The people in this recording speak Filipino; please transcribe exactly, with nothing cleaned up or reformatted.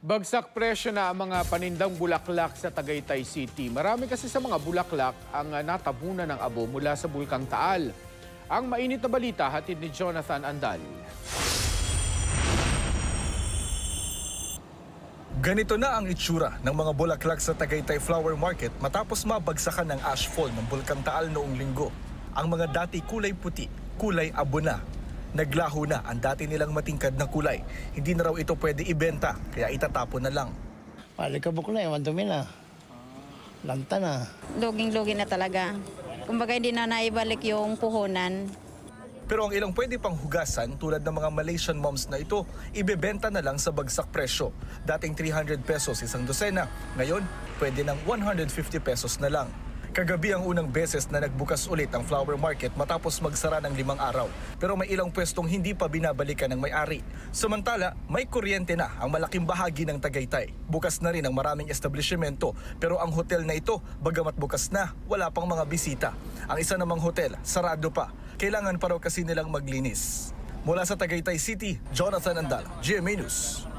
Bagsak presyo na ang mga panindang bulaklak sa Tagaytay City. Marami kasi sa mga bulaklak ang natabunan ng abo mula sa bulkang Taal. Ang mainit na balita hatid ni Jonathan Andal. Ganito na ang itsura ng mga bulaklak sa Tagaytay Flower Market matapos mabagsakan ng ashfall ng bulkang Taal noong linggo. Ang mga dati kulay puti, kulay abo na. Naglaho na ang dati nilang matingkad na kulay. Hindi na raw ito pwede ibenta, kaya itatapon na lang. Palikabok na, madumi na. Lanta na. Luging-lugi na talaga. Kumbaga hindi na naibalik yung puhunan. Pero ang ilang pwede pang hugasan tulad ng mga Malaysian moms na ito, ibebenta na lang sa bagsak presyo. Dating three hundred pesos isang dosena, ngayon pwede ng one hundred fifty pesos na lang. Kagabi ang unang beses na nagbukas ulit ang flower market matapos magsara ng limang araw. Pero may ilang pwestong hindi pa binabalikan ng may-ari. Samantala, may kuryente na ang malaking bahagi ng Tagaytay. Bukas na rin ang maraming establishmento. Pero ang hotel na ito, bagamat bukas na, wala pang mga bisita. Ang isa namang hotel, sarado pa. Kailangan pa raw kasi nilang maglinis. Mula sa Tagaytay City, Jonathan Andal, G M A News.